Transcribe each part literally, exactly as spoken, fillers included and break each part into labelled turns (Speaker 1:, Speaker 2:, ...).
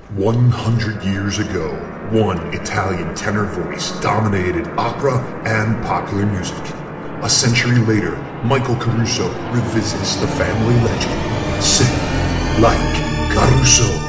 Speaker 1: one hundred years ago, one Italian tenor voice dominated opera and popular music. A century later, Michael Caruso revisits the family legend. Sing Like Caruso.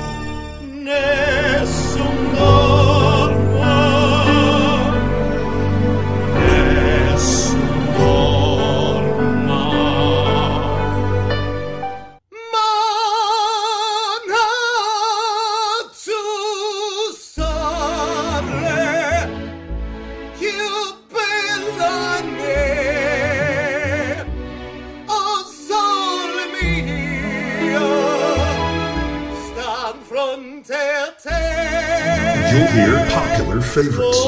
Speaker 1: You'll hear popular favorites.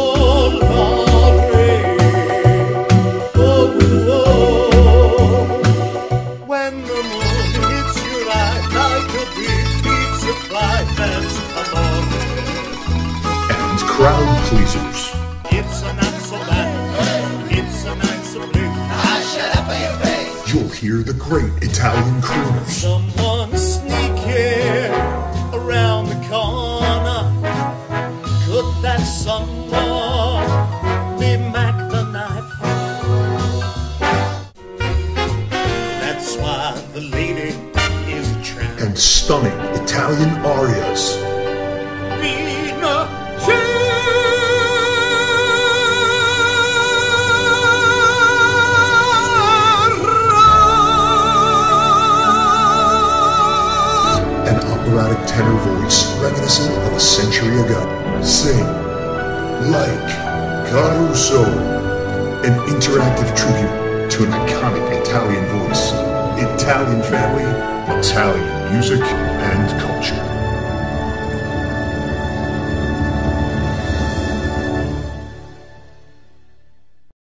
Speaker 2: When the moon hits your eye like a big pizza pie, that's amore.
Speaker 1: And crowd pleasers.
Speaker 2: It's a not so bad, it's a not so big. I shut up in your face.
Speaker 1: You'll hear the great Italian crooners.
Speaker 2: Someone sneaking around the corner. Could that someone be Mac the Knife? That's why the lady is a tramp.
Speaker 1: And stunning Italian arias.
Speaker 2: Vina
Speaker 1: An operatic tenor voice reminiscent of a century ago. Sing Like Caruso. An interactive tribute to an iconic Italian voice, Italian family, Italian music, and culture.